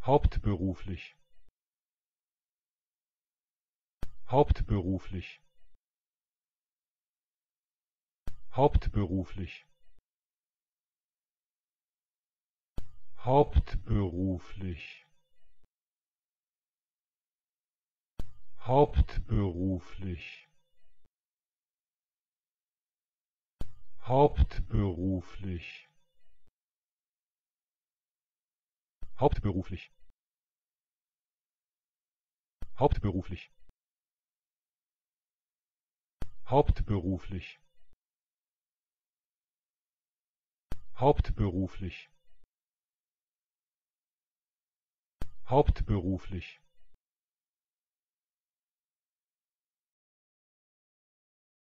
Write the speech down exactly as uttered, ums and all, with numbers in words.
hauptberuflich, hauptberuflich, hauptberuflich, hauptberuflich, hauptberuflich, hauptberuflich, hauptberuflich, hauptberuflich, hauptberuflich, hauptberuflich, hauptberuflich,